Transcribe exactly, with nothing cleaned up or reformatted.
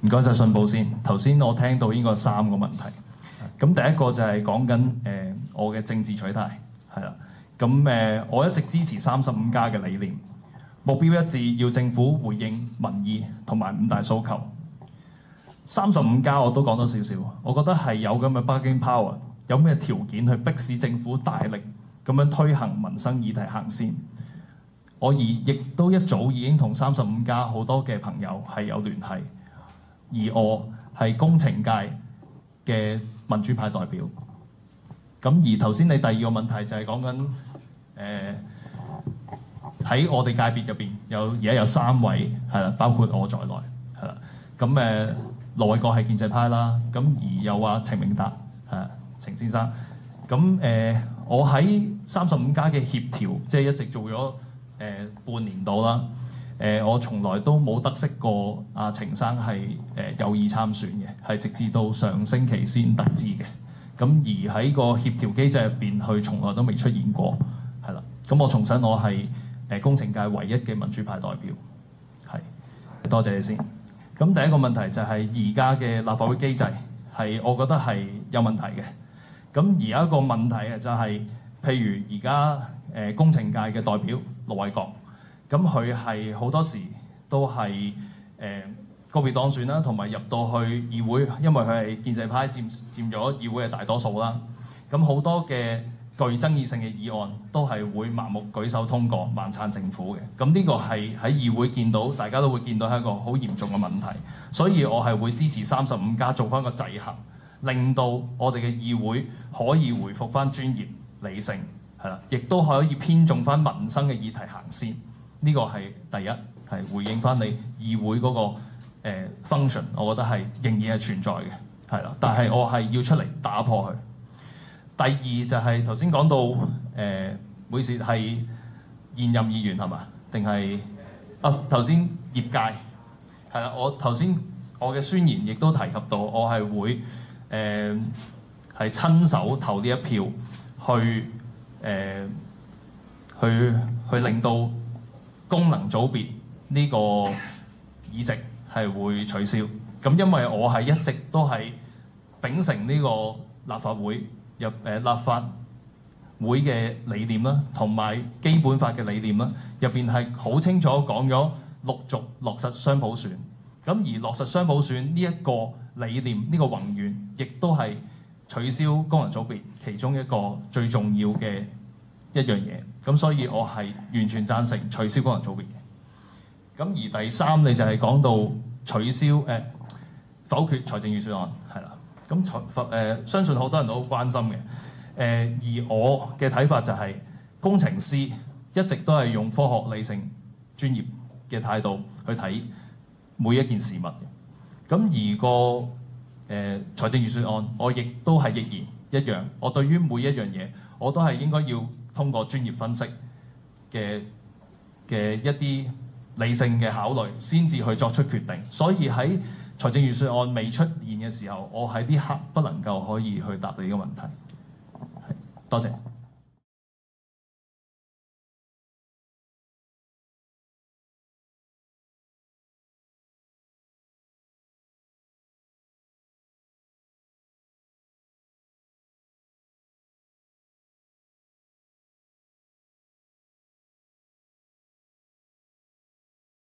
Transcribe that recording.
唔該晒信報先。頭先我聽到應該三個問題。咁第一個就係講緊誒我嘅政治取態係啦。咁誒、呃、我一直支持三十五加嘅理念，目標一致，要政府回應民意同埋五大訴求。三十五加我都講多少少，我覺得係有咁嘅 bargaining power， 有咩條件去迫使政府大力咁樣推行民生議題行先。我而亦都一早已經同三十五加好多嘅朋友係有聯繫，而我係工程界嘅民主派代表。咁而頭先你第二個問題就係講緊誒喺我哋界別入邊有而家有三位係啦，包括我在內係啦。咁誒、呃、盧偉國係建制派啦，咁而有話程明達係程先生。咁誒、呃、我喺三十五加嘅協調，即係一直做咗誒、呃、半年到啦。誒、呃、我從來都冇得悉過阿、啊、程生係誒、呃、有意參選嘅，係直至到上星期先得知嘅。咁而喺個協調機制入邊，佢從來都未出現過，係啦。咁我重申，我係誒工程界唯一嘅民主派代表，係多謝你先。咁第一個問題就係而家嘅立法會機制係，我覺得係有問題嘅。咁而有一個問題嘅就係、是，譬如而家誒工程界嘅代表盧偉國，咁佢係好多時都係誒。呃個別當選啦，同埋入到去議會，因為佢係建制派佔佔咗議會嘅大多數啦。咁好多嘅具爭議性嘅議案都係會盲目舉手通過，盲撐政府嘅。咁呢個係喺議會見到，大家都會見到係一個好嚴重嘅問題。所以我係會支持三十五加做翻個制衡，令到我哋嘅議會可以回復翻專業理性，係啦，亦都可以偏重翻民生嘅議題行先。呢、這個係第一，係回應翻你議會嗰、那個。誒、uh, function， 我覺得係仍然係存在嘅，係啦。但係我係要出嚟打破佢。第二就係頭先講到誒，每次係現任議員係嘛？定係啊頭先業界係啦。我頭先我嘅宣言亦都提及到，我係會誒係、呃、親手投呢一票去誒、呃、去去令到功能組別呢個議席係會取消，咁因為我係一直都係秉承呢個立法會入誒、呃、立法會嘅理念啦，同埋基本法嘅理念啦，入邊係好清楚講咗陸續落實雙普選，咁而落實雙普選呢一個理念，呢、呢個宏願，亦都係取消功能組別其中一個最重要嘅一樣嘢，咁所以我係完全贊成取消功能組別嘅。咁而第三，你就係講到取消誒、呃、否決財政預算案，係啦。咁財誒相信好多人都好關心嘅。誒、呃、而我嘅睇法就係、是、工程師一直都係用科學理性專業嘅態度去睇每一件事物嘅。咁而個誒、呃、財政預算案，我亦都係亦然一樣。我對於每一樣嘢，我都係應該要通過專業分析嘅嘅一啲理性嘅考慮先至去作出決定，所以喺財政預算案未出現嘅時候，我喺呢刻不能夠可以去答你呢個問題。多謝。